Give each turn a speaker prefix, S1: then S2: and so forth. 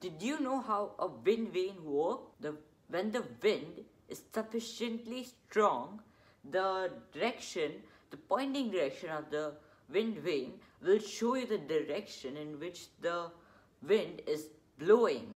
S1: Did you know how a wind vane works? When the wind is sufficiently strong, the pointing direction of the wind vane will show you the direction in which the wind is blowing.